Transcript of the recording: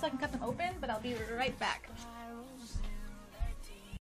so I can cut them open, but I'll be right back.